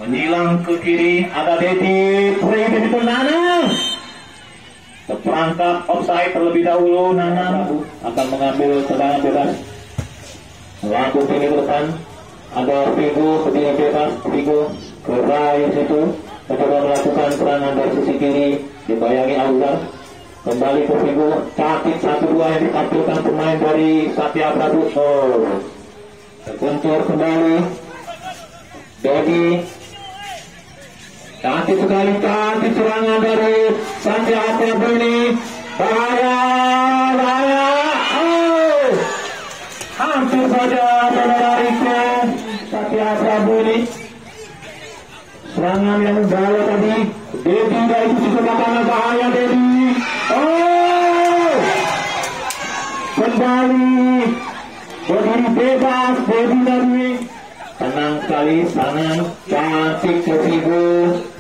menyilang ke kiri, ada Dedi, Freddy itu Nanang. Terperangkap offside terlebih dahulu. Nanang akan mengambil tendangan bebas. Lampu tinggi ke depan. Ada Vigo, tendangan bebas. Vigo ke Rai situ, mencoba melakukan serangan dari sisi kiri, dibayangi Auzar. Kembali ke Vigo, cantik 1-2 yang ditampilkan pemain dari Satya Pradu. Terbentur kembali Dedi. Cantik sekali, cantik serangan dari Satya Pradu ini. Bahaya, bahaya. Hampir saja saudara Riko. Satya Pradu ini serangan yang mendalam tadi. Dedi dari sisi belakang, bahaya Dedi. Kembali berdiri bebas Dedi tadi. Tenang sekali, tangan cantik ke Vigo.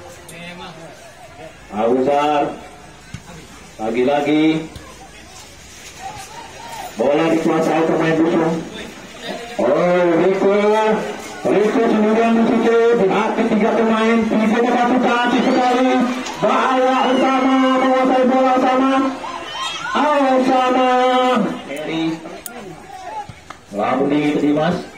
Auzar lagi-lagi bola dikuasai pemain Busung. Riko sendirian di situ, di hati 3 pemain. Vigo satu cantik sekali, bahaya Osama menguasai bola. Osama lalu tinggi ke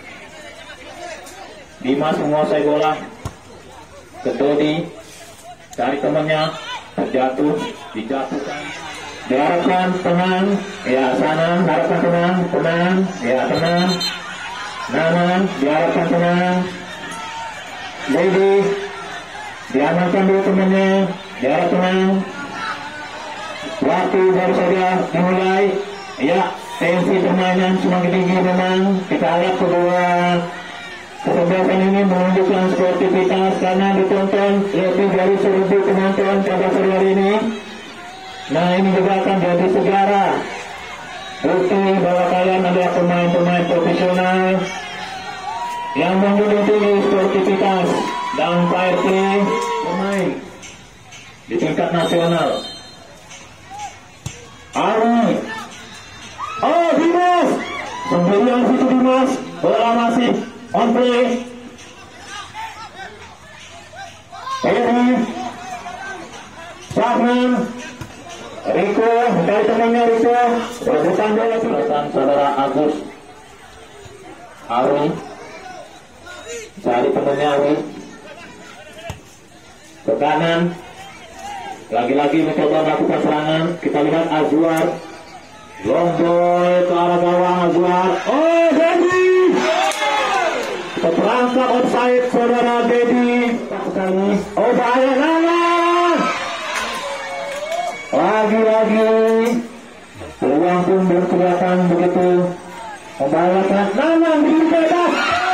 Dimas menguasai bola ke Dodi, cari temannya, terjatuh, dijatuhkan. Diharapkan tenang, ya sana, harapkan tenang, ya tenang. Nanang, diharapkan tenang. Lady, diamankan dulu temannya, diharap tenang. Waktu baru saja dimulai, ya tensi permainan semakin tinggi memang. Kita harap kedua kesebelasan ini menunjukkan sportivitas karena ditonton lebih dari 1.000 penonton pada sore hari ini. Nah, ini juga akan jadi sejarah, bukti bahwa kalian adalah pemain-pemain profesional yang menjunjung tinggi sportivitas dan fair play pemain di tingkat nasional. Dimas sendirian situ Dimas, bola masih on play. Eri Sahman, Riko mencari temannya. Riko berebutan bola selatan saudara Agus. Awi cari temannya. Awi ke kanan, lagi-lagi mencoba melakukan serangan. Kita lihat Azwar, long ball ke arah gawang. Azwar, Dedi terperangkap offside saudara Dedi. Bahaya Nanang. Lagi-lagi peluang pun belum kelihatan begitu membahayakan. Nanang di bebas.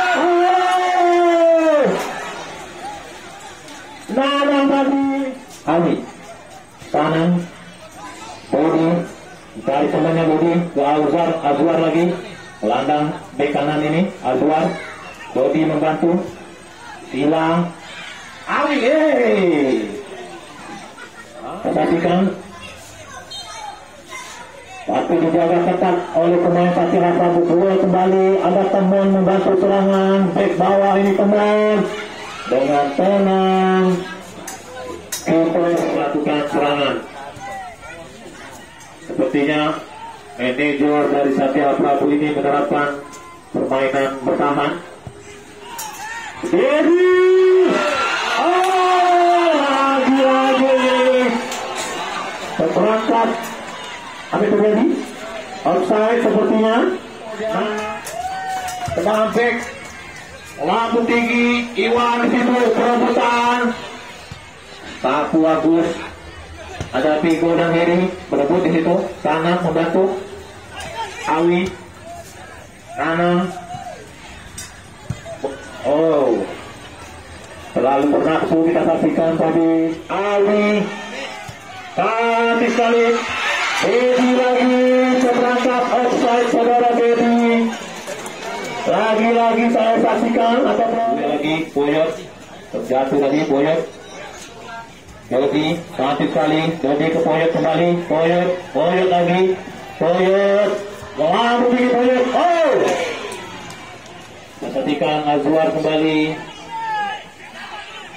Nanang tadi Ami kanan, Bodi cari temannya. Bodi ke Azwar lagi, gelandang bek kanan ini Azwar. Bodi membantu, silang Ami. Perhatikan, tapi dijaga ketat oleh pemain Satya Pradu. Kembali ada teman membantu serangan bek bawah ini teman dengan tenang. Kita melakukan serangan. Sepertinya manajer dari Satya Pradu ini menerapkan permainan bertahan. Dedi, lagi-lagi terperangkap. Apa yang terjadi? Offside sepertinya. Tendangan back, lampu tinggi, Iwan di situ perebutan. Sapu Agus, ada Vigo dan Heri berebut di situ. Kanan membantu Awi, kanan. Terlalu bernafsu kita saksikan tadi. Awi, cantik sekali. Dedi lagi terperangkap offside saudara Dedi. Lagi-lagi saya saksikan lagi Boyot terjatuh tadi. Boyot Dedi cantik sekali. Dedi ke Boyot kembali. Boyot lagi. Boyot lalu di Boyot. Perhatikan Azwar kembali.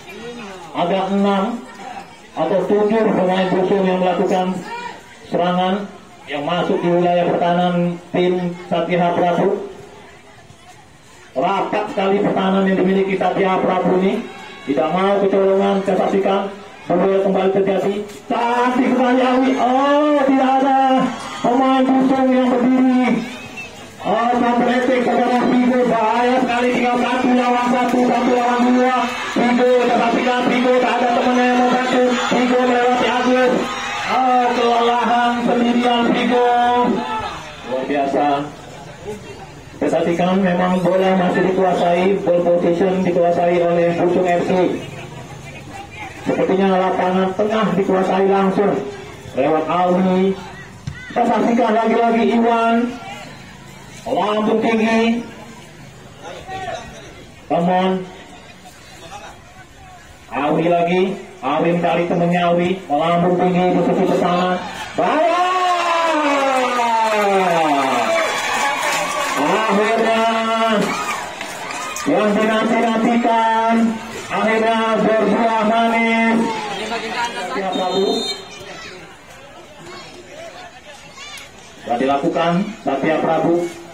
ada 6 atau 7 pemain Busung yang melakukan serangan yang masuk di wilayah pertahanan tim Satya Prabu. Rapat sekali pertahanan yang dimiliki Satya Prabu ini, tidak mau kecolongan. Saya saksikan duel kembali terjadi. Cantik sekali Awi. Oh, tidak ada pemain Busung yang berdiri. Oh, sampai saudara Vigo, bahaya sekali, tinggal 1 lawan 1, 1 lawan 2. Vigo, saya saksikan Vigo, tak ada temannya yang mau bantu. Vigo melewati Agus. Oh, kelelahan sendirian Vigo. Luar biasa. Saya saksikan memang bola masih dikuasai, ball position dikuasai oleh Busung FC. Sepertinya lapangan tengah dikuasai langsung lewat Almi. Kita saksikan lagi-lagi Iwan. Lambung tinggi. Come on. Awi lagi. Awi mencari temannya Awi. Lambung tinggi di sisi pertahanan. Bahaya. Akhirnya yang dinanti-nantikan akhirnya berbuah manis. Satya Prabu sudah dilakukan. Satya Prabu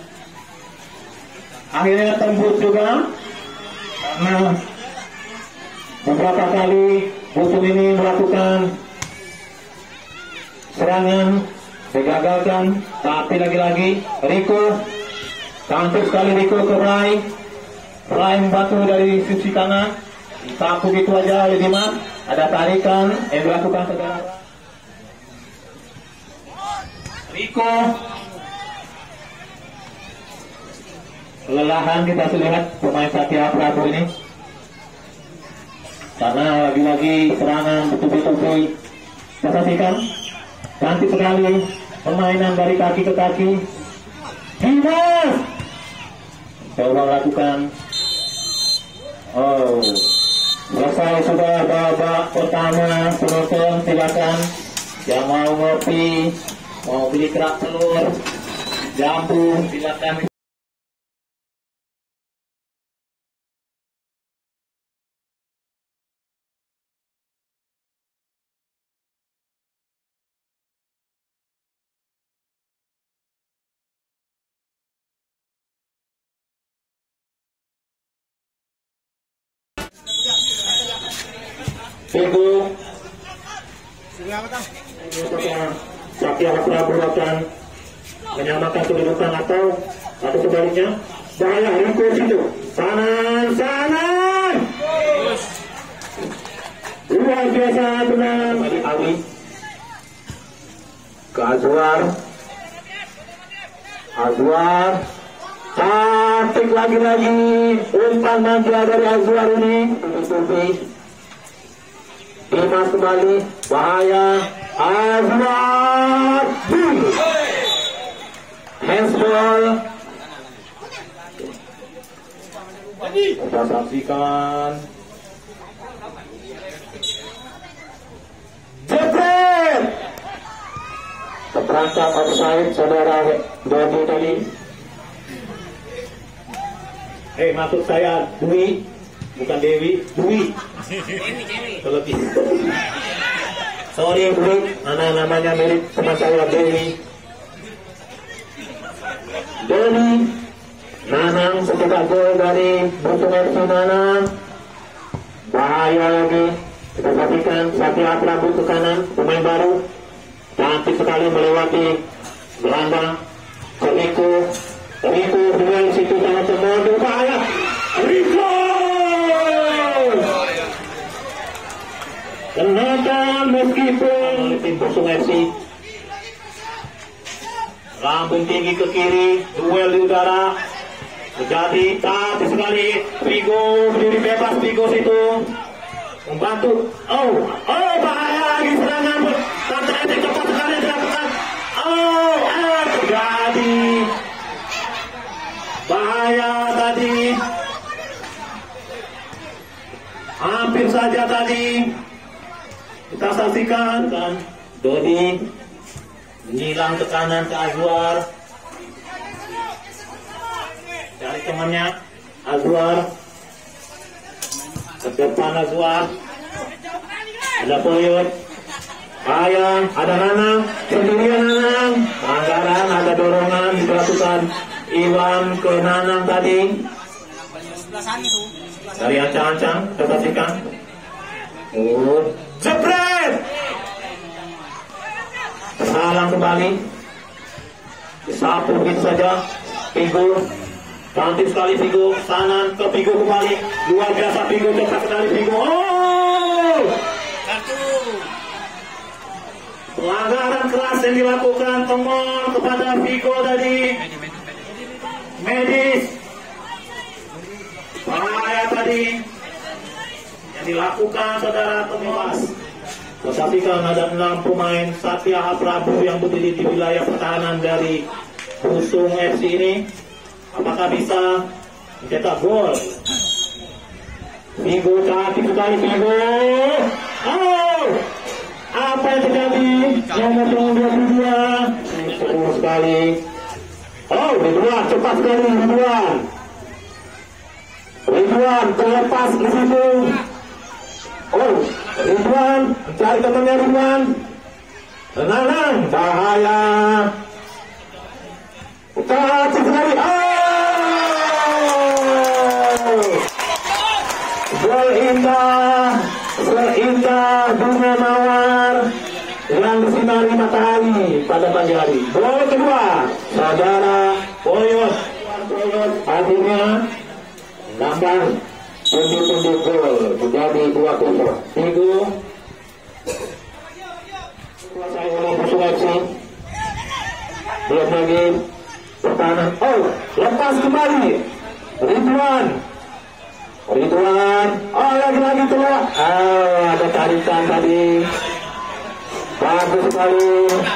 akhirnya tembus juga karena beberapa kali Busung ini melakukan serangan digagalkan, tapi lagi-lagi Riko cantik sekali. Riko ke Rai membantu dari sisi kanan, sapu gitu aja oleh Dimas. Ada tarikan yang dilakukan saudara Riko. Kelelahan kita lihat pemain Satya Prabu ini karena lagi-lagi serangan betul-betul. Kita saksikan cantik sekali permainan dari kaki ke kaki. Dimas coba lakukan. Oh, selesai sudah babak pertama. Penonton silakan yang mau ngopi, mau beli kerak telur, jambu, silakan. Tunggu. Satya Prabu akan menyamakan kedudukan atau sebaliknya. Bahaya Riko situ. Sanan. Luar biasa tenang. Dari Awi ke Azwar. Cantik lagi-lagi umpan manja dari Azwar ini. Dimas kembali, bahaya Azwar. Handsball. Kita saksikan. Jepret. Terperangkap offside saudara Dodi tadi. Maksud saya Dwi, bukan Dewi, Dwi. Terlebih. Sorry Dwi, namanya mirip sama saya Dewi. Dodi Nanang setelah gol dari Busung FC Nanang. Bahaya lagi. Kita saksikan Satya Prabu ke kanan, pemain baru. Cantik sekali melewati gelandang. Riko dengan situ sangat semua bahaya. Riko kenakan meskipun tim Busung FC. Lambung tinggi ke kiri, duel di udara terjadi. Cantik sekali Vigo berdiri bebas. Vigo situ membantu. Oh bahaya lagi serangan. Cantik cepat sekali dilakukan. Terjadi bahaya tadi. Hampir saja tadi kita saksikan kan Dodi menyilang ke kanan ke Azwar, cari temannya Azwar, ke depan Azwar. ada Poyot, Ayang, ada Nanang, sendirian Nanang, pelanggaran, ada dorongan dilakukan Iwan ke Nanang tadi. Dari ancang-ancang, terpastikan. Jepret! Salam kembali. Disapu begitu saja. Figo, cantik sekali Figo. Sanan ke Figo kembali. Luar biasa Figo, cepat sekali Figo. Oh! Pelanggaran keras yang dilakukan teman kepada Figo tadi. Medis. Bahaya tadi yang dilakukan saudara Tomas. Perhatikan ada 6 pemain Satya Prabu yang berdiri di wilayah pertahanan dari Busung FC ini. Apakah bisa mencetak gol? Figo cantik sekali Figo. Oh, apa yang terjadi? Nomor 22 seru sekali. Oh, Ridwan cepat sekali Ridwan. Ridwan terlepas di situ. Oh, Ridwan mencari temannya Ridwan. Tenang, bahaya. Cantik sekali. Oh, gol indah, seindah bunga mawar yang disinari matahari pada pagi hari. Gol kedua, saudara Poyot. Akhirnya nambah pundi-pundi gol menjadi 2-0. Figo kuasai oleh Busung FC. Belum lagi pertahanan. Oh, lepas kembali Ridwan. Oh, lagi-lagi keluar. Oh, ada tarikan tadi. Bagus sekali.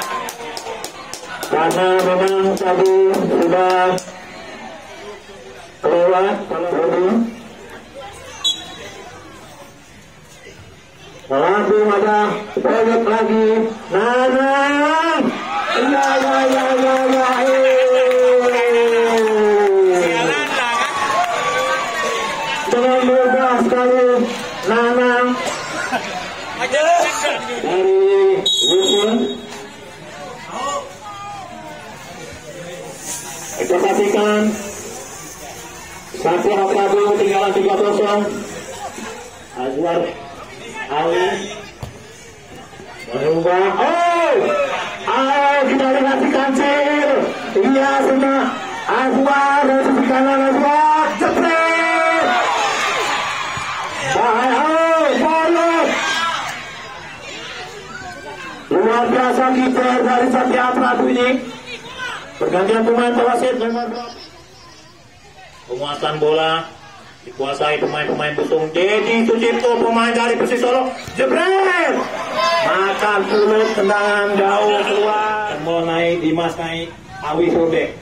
Karena memang tadi sudah kelewat kalau langsung ada Poyot lagi. Nanang. Ya. Dengan mudah sekali Nanang dari Busung. Kita saksikan Satya Prabu tinggalan 3-0. Azwar Ali merubah. Oh, kita lihat si kancil. Iya, sudah Azwar dari sisi kanan. Azwar jepret. Bahaya. Oh, Poyot. Luar biasa kiper dari Satya Prabu ini. Pergantian pemain wasit nomor 2. Penguasaan bola dikuasai pemain-pemain Busung. Dedi Sucipto pemain dari Persis Solo. Jebret. Makan sulut, tendangan jauh keluar. Mau naik Dimas naik. Awi sobek.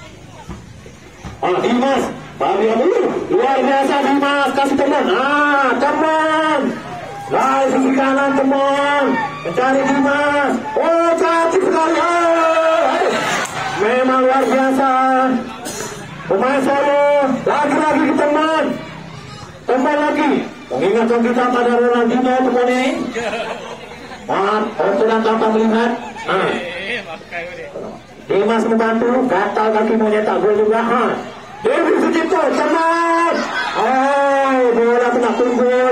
Dimas. Luar biasa Dimas. Kasih teman. Teman. Dari sisi kanan teman. Mencari Dimas. Oh, cantik sekali. Memang luar biasa. Pemain Solo. Lagi-lagi ke teman. Teman lagi. Mengingatkan kita pada Ronaldinho teman ini. Sedang tanpa melihat. Dimas membantu. Gatal kaki mau nyetak gol juga. Dewi Sucipto teman. Bola kena tunggul.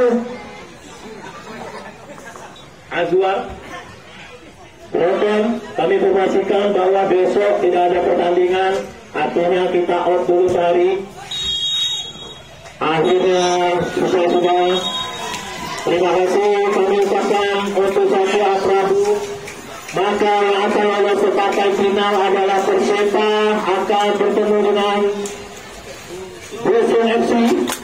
Azwar. Kami informasikan bahwa besok tidak ada pertandingan. Artinya kita out dulu sehari. Akhirnya sudah. Terima kasih kami ucapkan untuk Satya Prabu. Maka yang akan lolos ke partai final adalah Persita akan bertemu dengan Busung FC.